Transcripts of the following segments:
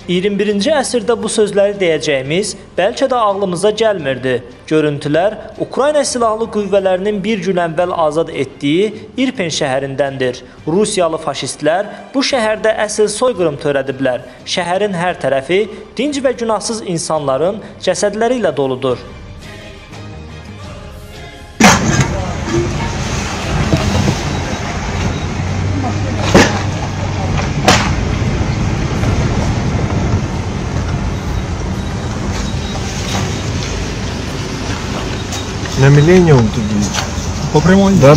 21-ci əsrdə bu sözləri deyəcəyimiz bəlkə də ağlımıza gəlmirdi. Görüntülər Ukrayna silahlı qüvvələrinin bir gün əvvəl azad etdiyi İrpen şəhərindəndir. Rusiyalı faşistlər bu şəhərdə əsl soyqırım törədiblər. Şəhərin hər tərəfi dinc və günahsız insanların cəsədləri ilə doludur. На Миллениум тут будет. По прямой? Да.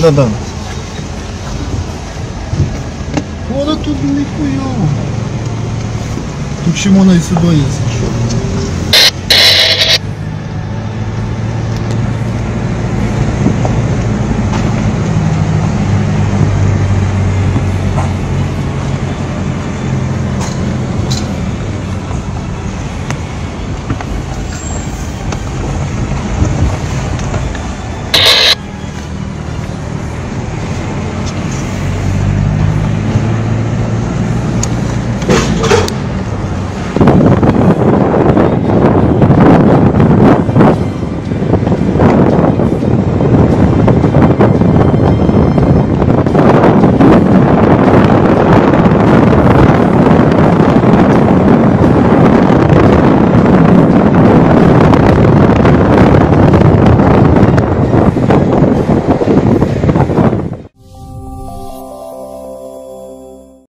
Вот тут нихуя. Тут Шимона и сюда есть еще.